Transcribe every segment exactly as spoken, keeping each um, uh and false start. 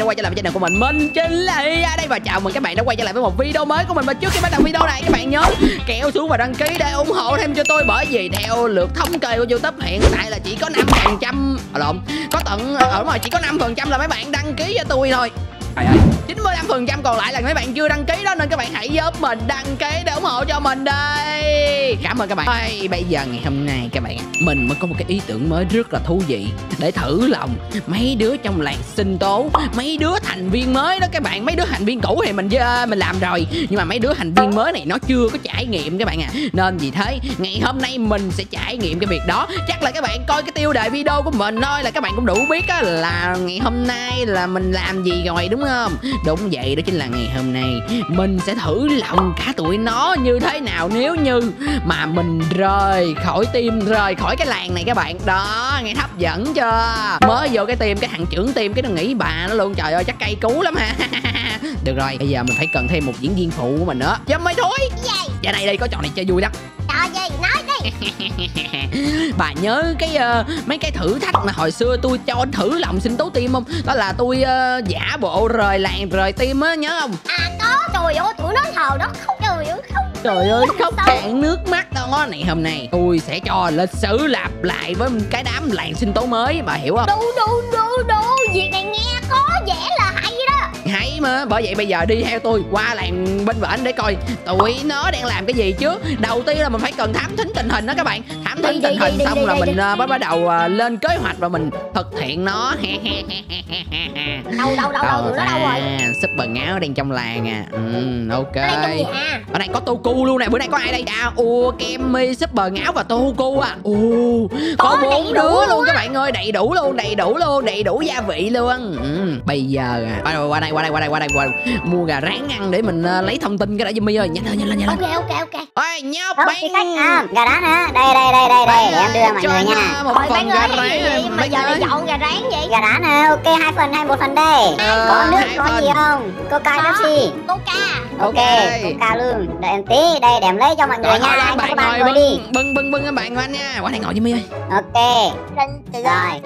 đã quay trở lại với channel của mình. Mình chính là ở đây và chào mừng các bạn đã quay trở lại với một video mới của mình. Và trước khi bắt đầu video này, các bạn nhớ kéo xuống và đăng ký để ủng hộ thêm cho tôi, bởi vì theo lượt thống kê của YouTube hiện tại là chỉ có năm phần trăm à, lộn có tận ở đúng rồi chỉ có năm phần trăm là mấy bạn đăng ký cho tôi thôi. Trời ơi, chín mươi lăm phần trăm còn lại là mấy bạn chưa đăng ký đó, nên các bạn hãy giúp mình đăng ký để ủng hộ cho mình đây. Cảm ơn các bạn. Ôi, bây giờ ngày hôm nay các bạn, mình mới có một cái ý tưởng mới rất là thú vị để thử lòng mấy đứa trong làng sinh tố, mấy đứa thành viên mới đó các bạn. Mấy đứa thành viên cũ thì mình mình làm rồi, nhưng mà mấy đứa thành viên mới này nó chưa có trải nghiệm các bạn à. Nên vì thế ngày hôm nay mình sẽ trải nghiệm cái việc đó. Chắc là các bạn coi cái tiêu đề video của mình thôi là các bạn cũng đủ biết á, là ngày hôm nay là mình làm gì rồi đúng không? Đúng vậy, đó chính là ngày hôm nay mình sẽ thử lòng cả tụi nó như thế nào nếu như mà mình rời khỏi team, rời khỏi cái làng này các bạn. Đó, nghe hấp dẫn chưa? Mới vô cái team, cái thằng trưởng team cái nó nghĩ bà nó luôn. Trời ơi, chắc cây cú lắm ha. Được rồi, bây giờ mình phải cần thêm một diễn viên phụ của mình nữa. Dâm mấy thối dạ này đây có trò này chơi vui lắm. Trò gì nói đi. Bà nhớ cái uh, mấy cái thử thách mà hồi xưa tôi cho thử lòng sinh tố team không? Đó là tôi uh, giả bộ rời làng rời team á, nhớ không? À có, trời ơi tụi nó thờ đó không, trời ơi không. Trời ơi khóc cạn nước mắt đó. Này hôm nay tôi sẽ cho lịch sử lặp lại với cái đám làng sinh tố mới, bà hiểu không? Đu đu đu đu, việc này nghe có vẻ là hay đó. Hay mà, bởi vậy bây giờ đi theo tôi qua làng bên bển để coi tụi nó đang làm cái gì trước. Đầu tiên là mình phải cần thám thính tình hình đó các bạn. Thám thính tình hình xong là mình uh, bắt đầu uh, lên kế hoạch và mình thực hiện nó. Đâu đâu đâu đâu, tụi nó đâu rồi? Super ngáo đang trong làng à. Ừ, ok. À? Ở đây có Toku luôn nè, bữa nay có ai đây? À, ồ, Kemi, Super ngáo và Toku à. Ồ, có bốn đứa luôn các bạn ơi, đầy đủ luôn, đầy đủ luôn, đầy đủ gia vị luôn. Ừ, bây giờ à, qua đây, qua đây, qua đây, qua đây, qua đây, mua gà rán ăn để mình uh, lấy thông tin cái đã Jimmy ơi, nhanh lên, nhanh lên, nhanh lên. Ok, ok, ok. Ôi, nhóc bán à, gà rán hả? Đây, đây, đây, đây, đây, để em đưa mọi người nha. Một Thôi, phần gà rán gì mà giờ đi chọn gà rán vậy? Gà rán hả? Ok, hai phần hay một phần đây? Ờ, có nước, có phần. Gì không? Coca, Pepsi. Coca. Ok, Coca luôn. Đợi em tí, đây để em lấy cho mọi người nha. Anh bạn ngồi bưng, đi. bưng bưng bưng các bạn anh nha. Qua đây ngồi Jimmy ơi. Ok. Rồi.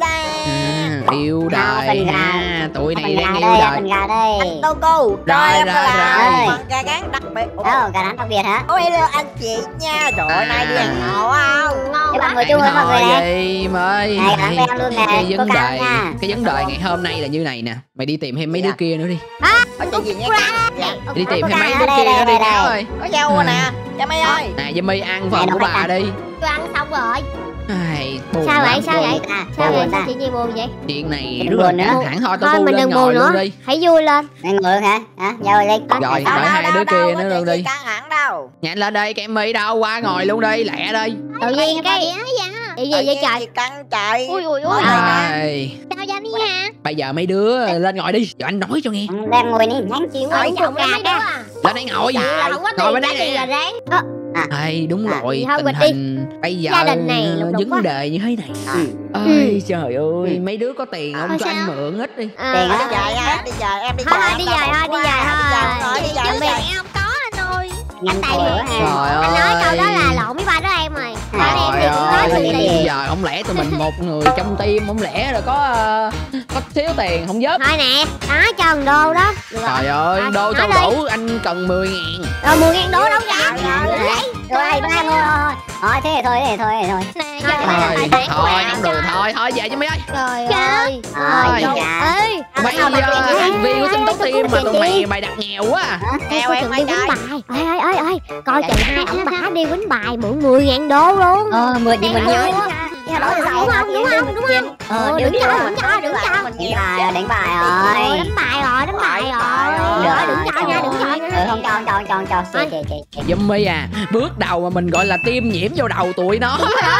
À, yêu đời ha. Tụi này đang yêu đời. Phần gà đây. Anh Toku. Rồi, rồi, rồi. Phần gà rán đặc biệt. Đâu, gà rán đặc biệt hả? Ôi hello anh chị nha. Trời ơi, nay đi ăn ngộ không? Ngon các quá. bạn ngồi chung với mọi người đây. Ơi. Này, gà rán với em luôn nè. Cái vấn đề, cái vấn đề ngày hôm nay là như này nè. Mày đi tìm thêm mấy đứa kia nữa đi. Có chuyện gì nha? Đi tìm thêm mấy đứa kia nữa đi Cáo ơi. Có rau nè. Cho mày ơi. Nè Jimmy ăn phần của bà đi. Tôi ăn xong rồi. Ai, buồn Sao lắm. vậy? Sao vậy? Sao vậy? Sao chuyện gì buồn vậy? Chuyện này Đừng rất là buồn nữa. căng thẳng. Thôi tôi Thôi bu mình lên đừng ngồi buồn luôn nữa. đi. Hãy vui lên. Đây ngồi luôn hả? Hả? Rồi lên. Rồi, đợi hai đứa kia nữa luôn đi. Căng thẳng đâu. Nhanh lên đây, cái Mỹ đâu, qua ngồi luôn đi, lẹ đi. Tự nhiên cái gì gì vậy trời? Căng trời. Ui ui ui. Rồi. Sao vậy đi ha? Bây giờ mấy đứa lên ngồi đi, cho anh nói cho nghe. Đang ngồi đi, nhanh chịu Ngồi ngồi cùng với mấy đứa à? Lên đây ngồi. Ngồi bên đây nè. Rán. Ây, đúng À, rồi, thôi tình quên đi. hình bây giờ Gia đình này lục đục vấn quá. đề như thế này. Ừ. Ơi trời ơi, mấy đứa có tiền không Ờ, cho anh sao? mượn ít đi. À, Tiền Đi á. về em đi về em đi Thôi về. thôi đi về thôi, đi về thôi. Đi về Chuyện đi việc về. em không có anh ơi. Nhanh Tại tay bữa vì- ha. Trời Anh nói câu đó ơi. là lộn với ba đứa em rồi. Ba đứa em Trời thì cũng có ơi, sự tiền. tiền. bây giờ không lẽ tụi mình một người trong team, không lẽ rồi có ờ, có thiếu tiền không giúp. Thôi nè, đó cho một đô đó. Được rồi. Trời ơi, Thôi, đô nói cho đi. đủ, anh cần mười ngàn. Rồi mười ngàn đô đâu ra? Rồi, ba thôi. Thôi thế thôi, thế thôi, thế thôi. Nè, Thôi, tài sản của thôi, em. không được, thôi, thôi về cho mấy ơi. Trời Trời ơi. ơi, Trời dạ. ơi. Mấy Sao mà ờ, tiền thành viên của sinh tố tôi team có mà tiền tụi gì? mày bày đặt nghèo quá à. Nghèo Tôi em từng ơi đi quýnh trời. bài. Ơi ơi ơi ơi, coi chừng hai ông bà đi quýnh bài mượn mười ngàn đô luôn. Ờ, mượn đi mượn nhau. Đúng không? Đúng không? Đúng không? Ờ, đừng cho, đừng cho, đừng cho. Đánh bài rồi, đánh bài Ờ, rồi. đánh bài rồi, đánh bài rồi. Được Rồi, đừng cho nha, đừng cho Ừ, nha. không cho, không cho, không cho, không cho. Chê, chê, chê, chê. Jimmy à, bước đầu mà mình gọi là tiêm nhiễm vô đầu tụi nó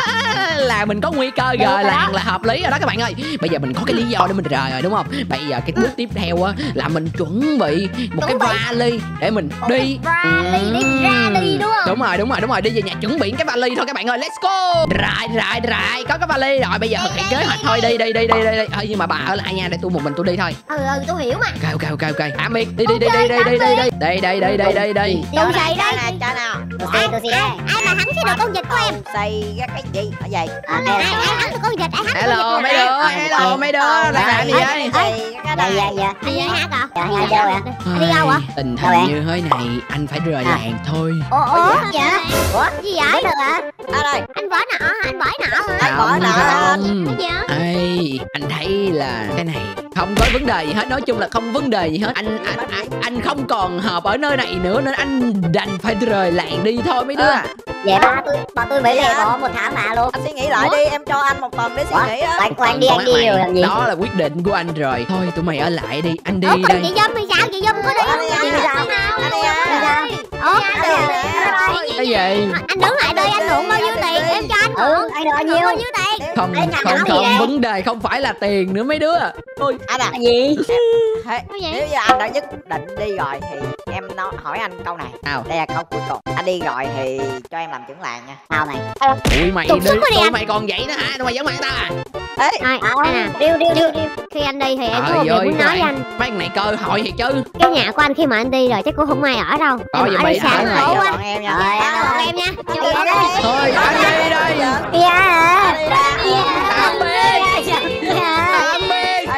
là mình có nguy cơ rời làng là hợp lý rồi đó các bạn ơi. Bây giờ mình có cái lý do để mình rời rồi đúng không? Bây giờ cái bước tiếp theo á là mình chuẩn bị một cái vali để mình đi. Vali, đi ra đi đúng không? Đúng rồi, đúng rồi, đúng rồi, đi về nhà chuẩn bị cái vali thôi các bạn ơi. Let's go. Rồi, rồi, rồi, có cái vali rồi, bây giờ thực hiện kế hoạch thôi, đi đi đi đi đi. Ơi nhưng mà bà ở lại nha, để tôi một mình tôi đi thôi. Ừ, ừ tôi hiểu mà. Ok ok ok ok. À Miệt, đi đi đi đi đi đi đi đi. Đây đây đây đây đây đây. Tôi xì đây. Cho nào. Tôi xì tôi xì đây. Ai mà thắng cái được con vịt của em? Xì cái gì ở vậy? À, Ai ai thắng được con vịt? Ai thắng con Hello vịt? mấy đứa, hello mấy đứa, đang làm gì đây? Dạ dạ dạ. Đi với hát à? Dạ hai đâu ạ? Đi đâu ạ? Tình Đâu ạ? hình như thế này, anh phải rời làng thôi. Ủa ủa Dạ. Ủa gì vậy? Có được hả? Ở đây. Anh vỡ nợ hả? Anh vỡ nợ hả? bỏ Không nợ không. Cái gì hả? Ê, anh thấy là cái này không có vấn đề gì hết, nói chung là không vấn đề gì hết. Anh anh anh, anh không còn hợp ở nơi này nữa nên anh đành phải rời làng đi thôi mấy đứa. Dạ ba tôi ba tôi mới về bỏ một tháng mà luôn. Anh suy nghĩ lại đi, em cho anh một tuần để suy nghĩ á. Anh anh đi anh đi Mày, rồi làm gì? đó là quyết định của anh rồi. Thôi tụi mày ở lại đi, anh đi Ủa còn đây. chị Dâm thì sao? Chị Dâm có đi không? Chị Chị sao? Dâm nào? Anh đi à. Ủa Cái gì? anh đứng lại đây, anh mượn bao nhiêu tiền em cho anh Ừ, mượn. anh được bao Mượn nhiêu? bao nhiêu tiền? Không Ê, nhà không nào không, vậy? vấn đề không phải là tiền nữa mấy đứa. Thôi Anh à. Gì? Thế, Cái gì? nếu như anh đã nhất định đi rồi thì em nói hỏi anh câu này. nào. Đây là câu cuối cùng. Anh đi rồi thì cho em làm trưởng làng nha. Sao mày? Tụi mày Tục đi, sức quá đi tụi anh. mày còn vậy nữa hả? Tụi mày giống bạn ta à? Ê, Ai, À, anh à, điêu điêu điêu điêu. khi anh đi thì em có Trời một điều ơi, muốn nói với các anh. bạn, mấy thằng này cơ hội thiệt chứ. Cái nhà của anh khi mà anh đi rồi chắc cũng không ai ở đâu. Coi Em giùm ở mày đây sáng ở khổ này. quá. bọn em nha. Rồi, Cảm ơn em nha. Đi đây. Thôi anh đi đây. Dạ. Tạm biệt. Tạm biệt.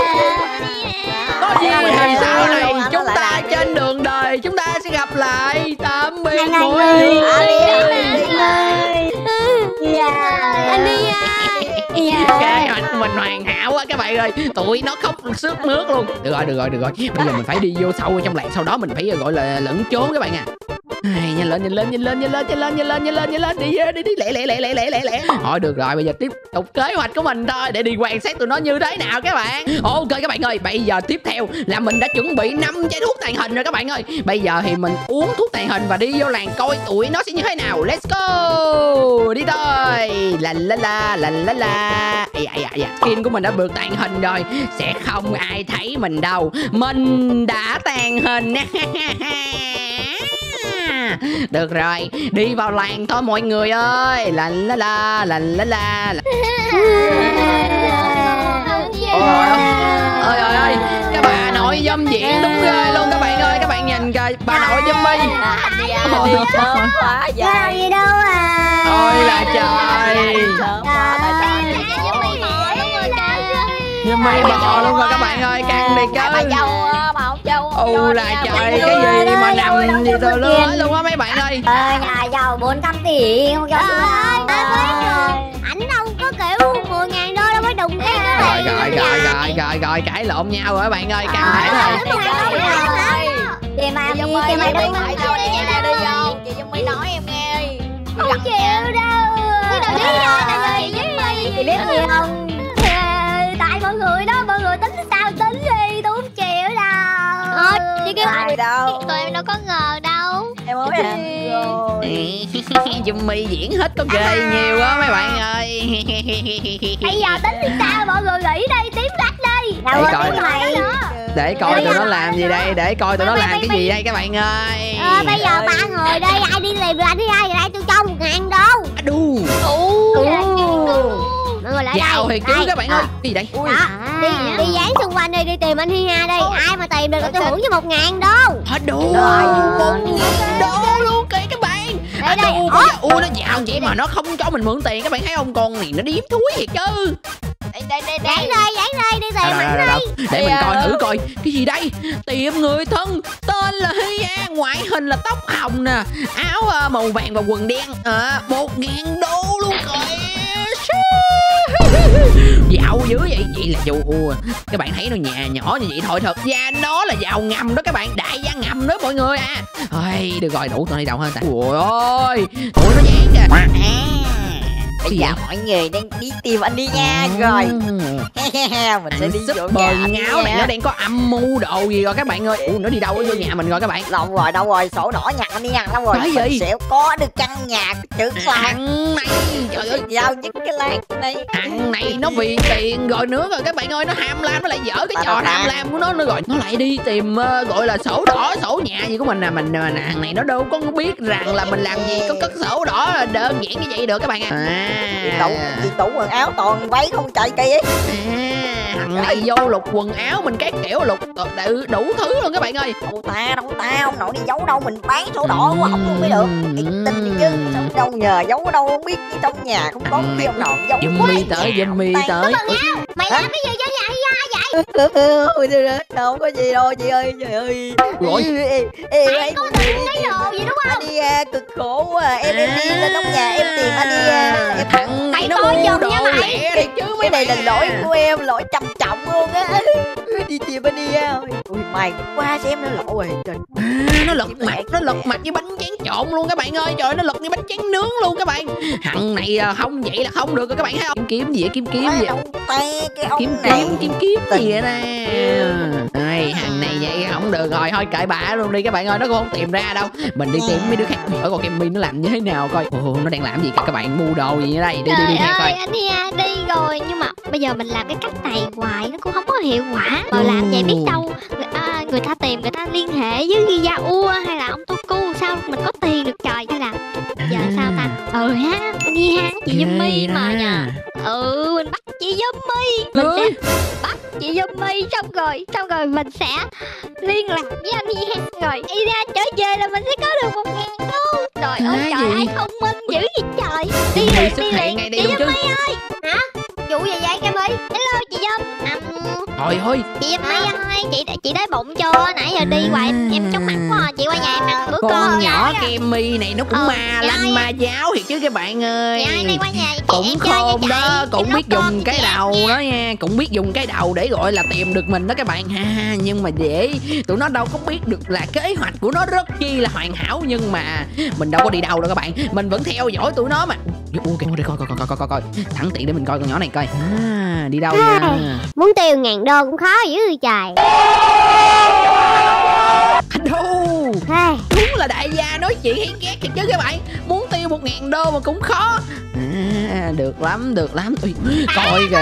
Có gì thì sau này chúng ta trên đường đời chúng ta sẽ gặp lại. Tạm biệt Anh mọi ơi. người. Dạ. Anh đi nha. Cái hoạch của mình hoàn hảo quá các bạn ơi. Tụi nó khóc sướt mướt luôn. Được rồi, được rồi, được rồi. Bây giờ mình phải đi vô sâu trong làng, sau đó mình phải gọi là lẫn trốn các bạn à. Ai, nhanh lên, nhanh lên, nhanh lên, nhanh lên, nhanh lên, nhanh lên, nhanh lên, nhanh lên, đi đi đi lẹ lẹ lẹ lẹ lẹ lẹ lẹ. Thôi được rồi, bây giờ tiếp tục kế hoạch của mình thôi để đi quan sát tụi nó như thế nào các bạn. Ok các bạn ơi, bây giờ tiếp theo là mình đã chuẩn bị năm chai thuốc tàn hình rồi các bạn ơi. Bây giờ thì mình uống thuốc tàn hình và đi vô làng coi tụi nó sẽ như thế nào. Let's go. Đi thôi. La la la la la la. Ây da da. Skin của mình đã được tàn hình rồi, sẽ không ai thấy mình đâu. Mình đã tàn hình. Được rồi, đi vào làng thôi mọi người ơi. La la la la la la. Ôi ơi ơi, cái bà nội dâm diễn đúng ghê luôn các bạn ơi. Các bạn nhìn kìa, bà nội dâm mi. Đi sớm quá Dạ vậy. gì đâu à. Ôi là trời. Sớm quá tại sao anh Dâm mi bò luôn rồi các bạn ơi. Căng đi bà chứ. dâu á, bà không dâu. Ồ là trời, cái gì mà nằm gì tôi lưới luôn á mấy bạn ơi. Ờ, nhà giàu bốn trăm tỷ không cho Trời ơi, ta mới được. Ảnh đâu có kiểu mười ngàn đô đâu mới đụng cái đó. Rồi rồi rồi rồi rồi rồi cãi lộn nhau rồi các bạn ơi, căng thẳng rồi. Chị mà Chị mi Dung chị My mà đi đúng phải cho đi nghe đi không? Chị Dung My nói em nghe đi. Không chịu đâu. Cái đầu đi ra tại vì chị với mày. chị biết gì không? Tại mọi người đó, mọi người tính sao tính đi, tôi không chịu đâu. Thôi, chị kêu Ai đâu. tụi em đâu có ngờ đâu. Em mới ăn rồi. Dung My diễn hết có ghê nhiều á mấy bạn ơi. Bây giờ tính thì sao, mọi người nghĩ đi, tím gạch đi. Đâu Để có coi. tiếng mày. Để coi tụi nó làm gì đây, để coi tụi nó làm cái gì đây các bạn ơi. Ờ, bây giờ ba người đây, ai đi tìm được anh thứ hai, đây tôi cho một ngàn đô. Đu. Mọi người lại Giàu đây. thì cứ Đây. các bạn ơi. Cái gì đây? Đó, đi đi dán xung quanh đi, đi tìm anh Hi Ha đi. Ai mà tìm được là tôi thưởng cho một ngàn đô. Hết đu. Một ngàn đô luôn kìa các bạn. Đây, đây. Đu. Ủa nó giàu vậy mà nó không cho mình mượn tiền các bạn thấy không? Con này nó điếm thúi thiệt chứ. Đây đây đây Dán đây. đây, dán đây, đi tìm Đâu, đâu, ảnh đâu, đi. đâu. Để mình coi thử coi cái gì đây. Tiệm người thân tên là Hi Ha, ngoại hình là tóc hồng nè, áo uh, màu vàng và quần đen. À, một ngàn đô luôn kìa. Giàu dữ vậy. Vậy là dù các bạn thấy nó nhà nhỏ như vậy thôi thật ra nó là giàu ngầm đó các bạn, đại gia ngầm đó mọi người à. Ôi được rồi, đủ tụi này đâu hơn ta. Ôi ơi tụi nó dán kìa. À, bây giờ mọi người đang đi tìm anh đi nha. Rồi mình sẽ Anh đi vô super nhà anh ngáo này nha. nó đang có âm mưu đồ gì rồi các bạn ơi. Ủa nó đi đâu ở vô nhà mình rồi các bạn. Đâu rồi đâu rồi, sổ đỏ nhặt anh đi nhặt đâu rồi. Cái Mình gì? sẽ có được căn nhà trưởng làng. Thằng này trời ơi. Giao những cái làng này. Thằng này nó vì tiền rồi nữa rồi các bạn ơi, nó ham lam, nó lại dở cái trò tham lam của nó nữa rồi. Nó lại đi tìm uh, gọi là sổ đỏ, sổ nhà gì của mình nè. Mình uh, thằng này nó đâu có biết rằng là mình làm gì có cất sổ đỏ là đơn giản như vậy được các bạn ạ. À. Tủ, tủ quần áo toàn váy không chạy kia. À, thằng này vô lục quần áo mình các kiểu lục đủ, đủ thứ luôn các bạn ơi. Đâu ta, đâu ta, ông nội đi giấu đâu, mình bán sổ đỏ của ông luôn mới được. Yên tin đi chứ, sao đâu nhờ giấu ở đâu không biết, trong nhà không có cái ông nào giấu. Jimmy tới, Jimmy tới. Mày làm cái gì cho nhà Hi vậy? Ôi đâu có gì đâu chị ơi, trời ơi. Rồi. Anh có tìm cái đồ gì đúng không? Anh đi à, cực khổ quá, em em đi lên trong nhà em tìm anh đi à, em thằng này nó mua đồ lẻ đi chứ. Cái này là lỗi của em, lỗi trầm trọng luôn á. Đi tìm anh đi à. Ui mày qua xem nó lộ rồi trời. À, nó lật mặt, nó lật mặt như bánh tráng trộn luôn các bạn ơi. Trời ơi, nó lật như bánh tráng nướng luôn các bạn. Thằng này không vậy là không được rồi các bạn thấy không? Kiếm kiếm gì vậy? Kiếm kiếm gì vậy? Kiếm kiếm kiếm kiếm gì vậy nè. Đây, thằng này vậy không được rồi, thôi kệ bả luôn đi các bạn ơi, nó cũng không tìm ra đâu. Mình đi tìm mấy đứa khác. Ở còn Kemi nó làm như thế nào coi. Ồ, nó đang làm gì cả các bạn, mua đồ gì ở đây. Đi đi đi theo coi. Anh đi à, đi rồi nhưng mà bây giờ mình làm cái cách này hoài nó cũng không có hiệu quả. Mà làm vậy biết đâu à, người ta tìm, người ta liên hệ với Gizaua hay là ông Toku sao mình có tiền được trời, hay là giờ sao ta? Ừ ha, anh đi ha, chị Yumi mà nha. Ừ, mình bắt chị Yumi, mình sẽ bắt chị Yumi xong rồi, xong rồi mình sẽ liên lạc với anh Hi ha, rồi đi ra trở về là mình sẽ có được một ngàn đô. Trời ơi trời ơi, thông minh dữ gì trời. Đi liền đi liền, chị Yumi ơi. Hả? Vụ gì vậy Kemi? Hello chị Yum. À, thôi thôi chị Yumi ơi, chị chị đói bụng chưa? Nãy giờ đi hoài em chóng mặt quá à. Chị qua nhà em ăn bữa cơm. Con nhỏ Kemi này nó cũng ừ, ma lanh ma giáo thiệt chứ các bạn ơi. Dạ nay qua nhà chị, cũng em khôn đó, chị, cũng biết dùng cái đầu nha. đó nha, cũng biết dùng cái đầu để gọi là tìm được mình đó các bạn ha. Nhưng mà dễ, tụi nó đâu có biết được là kế hoạch của nó rất chi là hoàn hảo, nhưng mà mình đâu có đi đâu đâu các bạn, mình vẫn theo dõi tụi nó mà. Ok, đi coi coi coi coi coi coi, thẳng tiện để mình coi con nhỏ này coi. À, đi đâu nha. Muốn tiêu ngàn đô cũng khó dữ trời. Đâu đúng là đại gia nói chuyện hay ghét thiệt chứ các bạn, muốn tiêu một ngàn đô mà cũng khó. À, được lắm được lắm. Ui, coi kìa.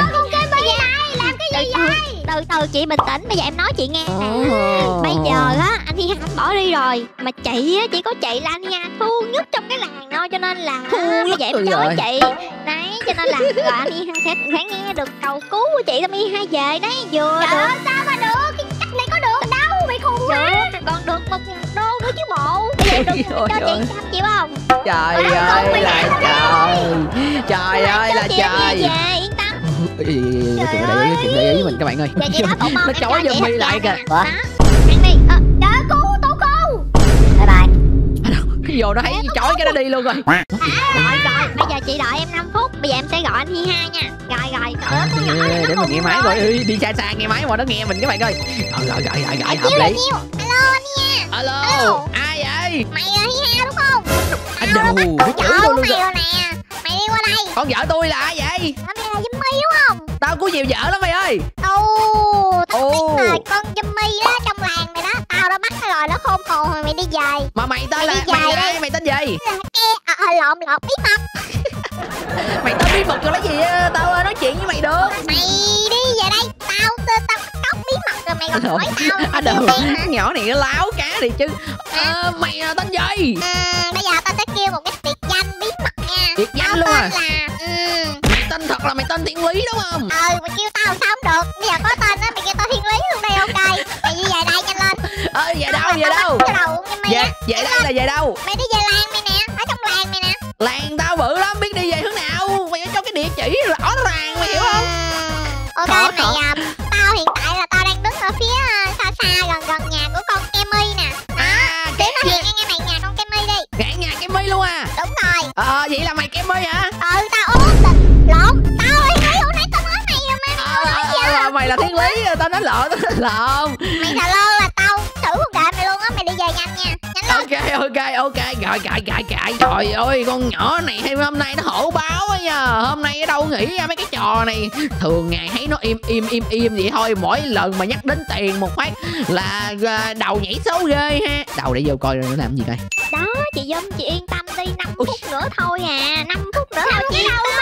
Làm cái gì vậy? Từ từ chị bình tĩnh, bây giờ em nói chị nghe nè. Oh. Bây giờ á anh Hi anh bỏ đi rồi, mà chị á chỉ có chị là anh Hi thu nhất trong cái làng thôi, cho nên là bây giờ em nói chị đấy, cho nên là rồi anh Hi sẽ sẽ nghe được cầu cứu của chị Tâm Hi hai về đấy vừa. Trời ơi sao mà được, cái cách này có được đâu, mày khùng quá. Còn được một ngàn đô nữa chứ bộ. Bây giờ được cho chị trăm chịu không? Trời ơi là trời, trời ơi là trời. Yên tâm. Chuyện để ý, chuyện để ý với mình các bạn ơi. Nó chói Yumi lại kìa. Ủa? Ăn đi. Ờ, trời cô, tô cô. Bye bye. Cái vô nó thấy chói cái nó đi luôn rồi. À, rồi rồi, bây giờ chị đợi em năm phút, bây giờ em sẽ gọi anh Hi ha nha. Rồi rồi, trời ơi con nhỏ này để mình nghe máy rồi, đi xa xa nghe máy mà nó nghe mình các bạn ơi. Rồi rồi rồi rồi rồi hợp lý. Alo anh Hi. Alo. Ai vậy? Mày là Hi ha đúng không? Anh đâu, nó chửi tôi luôn rồi. Nè. Mày đi qua đây. Con vợ tôi là ai vậy? Mày là Yumi đúng không? Tao có nhiều vợ lắm mày ơi. Ồ, tao biết rồi, con Yumi đó trong làng này đó, tao đã bắt nó rồi, nó khôn hồn rồi, mày đi về. Mà mày tên là mày là ai, mày tên gì? À, lộn lộn bí mật. Mày tên bí mật rồi lấy gì tao nói chuyện với mày được. Mày đi về đây, tao tao tao bí mật rồi mày còn hỏi tao. À đâu, nhỏ này nó láo cá đi chứ. À, mày là tên gì? À, bây giờ tao sẽ kêu một cái biệt danh bí mật nha. Biệt danh luôn à? Là ừ. Mày tên thật là mày tên Thiên Lý đúng không? Ừ, mày kêu tao sao không được. Bây giờ có tên á, mày kêu tao Thiên Lý luôn đây ok. Mày đi về đây nhanh lên. Ờ, về đâu, về đâu? Về, về đây là về đâu? Mày đi về làng mày nè, ở trong làng mày nè. Làng tao bự lắm, biết đi về hướng nào. Mày phải cho cái địa chỉ rõ ràng, mày hiểu không? Ok mày, à, tao hiện tại là tao đang đứng ở phía xa xa gần gần nhà của con Kemi nè. À, cái nó hiện ngay mày nhà con Kemi đi. Ngay nhà Kemi luôn à? Đúng rồi. Ờ, vậy là mày Kemi hả? Ừ, tao út tình lộn. Tao ơi, nãy hồi nãy tao nói mày rồi mà mày nói gì vậy? Mày là Thiên Lý, tao nói lộn, tao nói lộn. Mày thà lơ là tao xử không kệ mày luôn á, mày đi về nhanh nha. Nhanh lên. Ok ok ok, rồi cãi cãi cãi. Trời ơi, con nhỏ này hôm nay nó hổ báo á nha. Hôm nay ở đâu nghĩ ra mấy cái trò này. Thường ngày thấy nó im im im im vậy thôi, mỗi lần mà nhắc đến tiền một phát là đầu nhảy xấu ghê ha. Đầu để vô coi nó làm gì coi. Đó chị Dung, chị yên tâm đi, năm phút nữa thôi à, năm phút nữa thôi chị.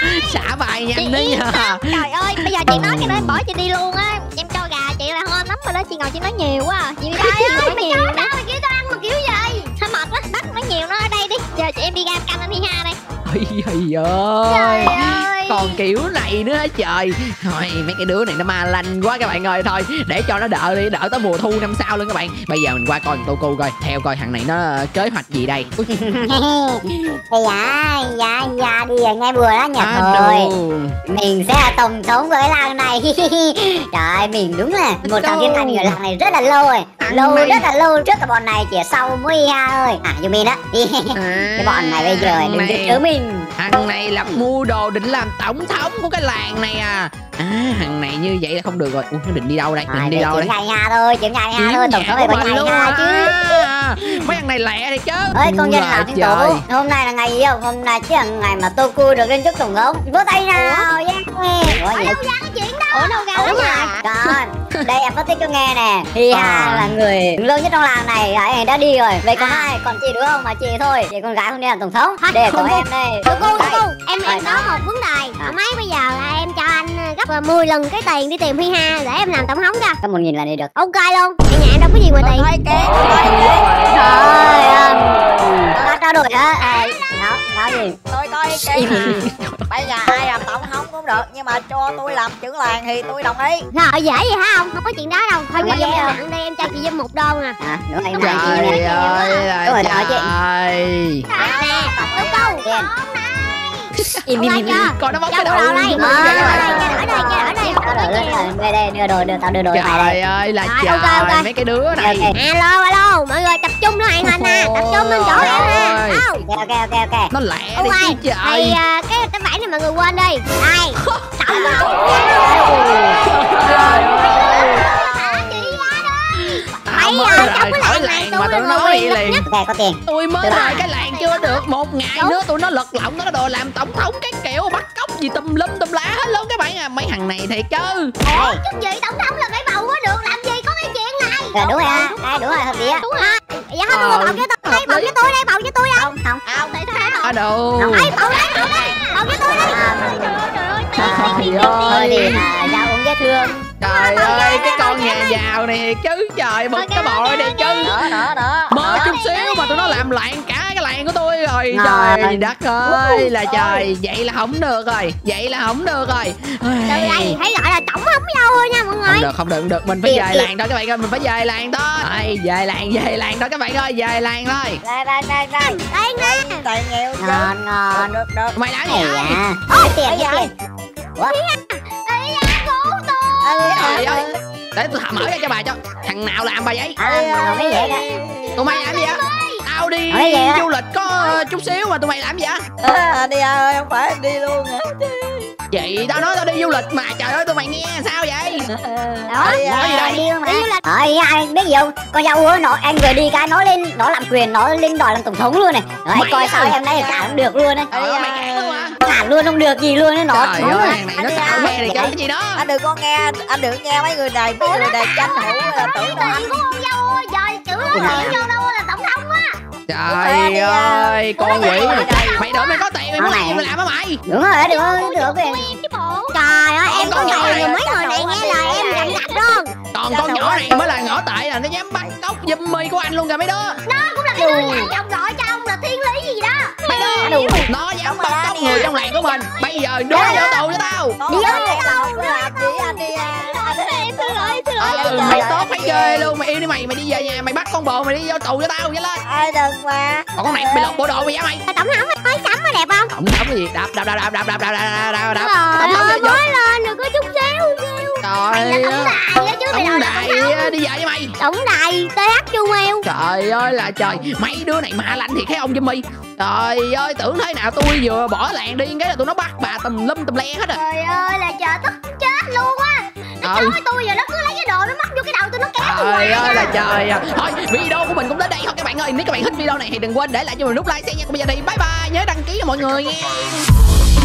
thả bài nhanh Chị đấy yên nha. tâm. Trời ơi, bây giờ chị nói cái đó em bỏ chị đi luôn á. Em cho gà chị là ngon lắm rồi đó, chị ngồi chị nói nhiều quá à. Chị đi đây nói nhiều nữa. Mày kêu tao ăn mà kiểu gì? Sao mệt quá, bắt nói nhiều nó ở đây đi. Giờ chị em đi ra canh anh Hi Ha đây. Ôi trời Trời ơi, ơi. còn kiểu này nữa hả trời. Thôi mấy cái đứa này nó ma lanh quá các bạn ơi. Thôi để cho nó đỡ đi, đỡ tới mùa thu năm sau luôn các bạn. Bây giờ mình qua coi thằng Tô Cu coi, theo coi thằng này nó kế hoạch gì đây. Ui, Thì dạ, dạ, dạ đi nghe bùa đó nhỉ. à, Thôi đồ. mình sẽ là tổng thống của cái làng này. Trời ơi, mình đúng là một thằng thiên thần ở làng này rất là lâu rồi. Thằng Lâu này- rất là lâu trước cả bọn này, chỉ sau mỗi Hi Ha thôi. À Yumi đó. À, Cái bọn này bây giờ thằng đừng này- giết chớ mình. Thằng này lập mưu đồ định làm tổng thống của cái làng này à. À thằng này như vậy là không được rồi. Ủa nó định đi đâu đây? Rồi, Định đi để đâu chiếm đây? nhà Hi Ha thôi, chiếm nhà Hi Ha Chiếm thôi, tổng nhà thống này của có mình nhà luôn Hi Ha à. chứ. Mấy thằng này lẹ đi chứ. Ơi công dân Ui nào là thiên trời. tổ, hôm nay là ngày gì không? Hôm nay chứ là ngày mà Tô Cu được lên chức tổng thống. Vỗ tay nào. Yeah. Ủa gì? Đâu ra cái chuyện đó. Ủa đâu ra Ủa đó mà. mà. Con, đây em phân tích cho nghe nè. Hi Ha À. là người lâu nhất trong làng này, ấy ấy đã đi rồi. Vậy còn À. ai? Còn chị đúng không? Mà chị thôi, chị con gái không nên làm tổng thống. Để có em đây. Tô Cu, Tô Cu, em Rồi, em có một vấn đề. Mấy bây giờ là em cho anh gấp mười lần cái tiền đi tìm Hi Ha để em làm tổng thống cho. Có một nghìn là đi được. Ok luôn. Ở nhà em đâu có gì ngoài tiền. Thôi kệ, thôi kệ. Trời ơi. Nó trao đổi á. À, nó, nó gì? Tôi coi kệ mà. Bây giờ ai làm tổng thống cũng được, nhưng mà cho tôi làm trưởng làng thì tôi đồng ý. Rồi dễ vậy hả không? Không có chuyện đó đâu. Thôi Không cho có Dâm dễ em đâu. nặng đi, em cho chị Dâm một đô nè. À, đúng rồi. Trời Này, chị nè. ơi Đúng rồi, là đó chị. trời. Nè, Tô Cu. Tiền. Im Im im im im. Con nó bóc Cho cái bộ đầu đồ đây. luôn. Cho À. đỡ đây, cho đỡ đây, Tao cho đưa đỡ đây. đây, đây đưa đồ, đưa tao đưa đồ cho mày Trời đây. ơi là Rồi, trời. ok, ok. Mấy cái đứa này. Ok. Alo, alo, mọi người tập trung nó hoàn thành nè. Tập trung lên chỗ em ha. Ôi. Đâu? Ok ok ok ok. Nó lẹ Đúng đi rồi. chứ Thì trời. à, cái tấm bản này mọi người quên đi. Đây. Tổng thống. Trời ơi. Hả chị ra đây. Tao Bây mới giờ trong rời cái khỏi làng này làng tôi mà là tụi người nó nói quyền vậy lực liền. nhất. Ok có tiền. Tôi mới Được rời rồi. cái làng chưa được một ngày Đúng. nữa tụi nó lật lọng nó đồ làm tổng thống cái kiểu bắt cóc gì tùm lum tùm lá hết luôn các bạn à. Mấy thằng này thiệt chứ. Ủa, chút gì tổng thống là phải bầu có được, làm gì có cái chuyện này. Dạ đúng rồi á. Đây đúng rồi hợp lý á. Đúng rồi. Dạ không, Ờ, bầu cho tôi đây, bầu cho tôi đây, bầu cho tôi đây. Không không. Không, tại sao bầu? À đồ. Ấy, bầu đây, bầu đây, bầu cho tôi đây. Trời ơi, trời ơi, Trời tiền, tiền, Thôi ơi. thì là giao uống vết thương. Trời ơi cái con nhà giàu này thiệt chứ trời bực cái bội đi chứ. Đó, đó, đó. Mới chút xíu mà tụi nó làm lạng cả cái làng của tôi rồi. Rồi. Trời đất ơi là trời. Vậy là không được rồi. Vậy là không được rồi. Từ đây thấy gọi là tổng thống đâu thôi nha mọi Không người. được không được không được mình phải Kìa, về kìa. làng thôi các bạn ơi. Mình phải về làng thôi. Ơi về làng về làng thôi các bạn ơi. Về làng thôi. Đây, đây, đây, đây. Đây nè. Tài nghèo chứ. Ngon ngon. Được, được. Mày làm gì Này vậy? à. Hết tiền Cái hết gì? tiền. Ủa? Ý da cứu tôi. Trời ơi. Để tôi mở ra cho bà cho. Thằng nào làm bà vậy? À nó mới vậy đó. Tụi mày làm gì vậy? Tao đi Nói gì á? du lịch có ờ, chút xíu mà tụi mày làm gì vậy? À, đi ơi, không phải em đi luôn hả? Chị tao nói tao đi du lịch mà trời ơi tụi mày nghe sao vậy? Đó. Đi Nói gì à. đây? Đi mà. Đi du lịch. Ơi ai biết gì không? Con dâu ưa nó anh vừa đi cái nó lên nó làm quyền nó lên đòi làm tổng thống luôn này. Rồi Mày coi ơi. sao em đây cả không được luôn đấy. Trời ơi mày cản luôn hả? Cả luôn không được gì luôn đấy nó. Trời nó ơi là- thằng này nó xạo me này chứ cái gì đó. Anh đừng có nghe, anh đừng nghe mấy người này, mấy người này tranh thủ là tưởng đâu anh. Tiền của con dâu ơi, trời chữ nó tiền vô đâu là tổng thống á. Trời ơi con quỷ mày đợi mày có tiền mày mua gì mày làm hả mày? Đúng rồi được được Của quyền. em chứ bộ. Trời ơi, em có Con nhỏ tiền này rồi mấy người này nghe lời em rành rạch luôn. Còn con nhỏ này mới là ngõ tệ là nó dám bắt cóc Jimmy của anh luôn kìa mấy đứa. Nó cũng là cái đứa dạy chồng gọi cho ông là thiên lý gì đó. Mấy đứa nó dám bắt cóc người trong làng của mình. Bây giờ đưa vô tù cho tao. Đi ơi, không có làm gì anh đi à. Em xin lỗi, xin lỗi. Ừ, mày tốt phải ghê luôn mày yêu đi mày mày đi về nhà mày bắt con bồ mày đi vô tù cho tao vậy lên. Ai đừng mà. Còn con này bị lột bộ đồ mày dám mày. Tổng thống mới sắm mới đẹp không? Tổng thống cái gì đạp đạp đạp đạp đạp đạp đạp đạp đạp đạp Trời tổng thống ơi, vô. mới lên được có chút xíu xíu. Mày là Trời tổng ơi đài á chứ mày tổng đâu là tổng đại thống. đi về với mày. Tổng đài tê hát chu mèo. Trời ơi là trời mấy đứa này ma lạnh thiệt thấy ông Jimmy. Trời ơi tưởng thế nào tôi vừa bỏ làng đi cái là tụi nó bắt bà tùm lum tùm le hết rồi. Trời ơi là trời tức chết luôn á. Nó Ừ. chói tôi giờ nó cứ lấy cái đồ nó móc vô cái đầu tôi nó kéo tôi Trời hoài ơi là à. trời à. Thôi video của mình cũng đến đây thôi các bạn ơi. Nếu các bạn thích video này thì đừng quên để lại cho mình nút like share nha. Còn bây giờ thì bye bye. Nhớ đăng ký cho mọi người nha.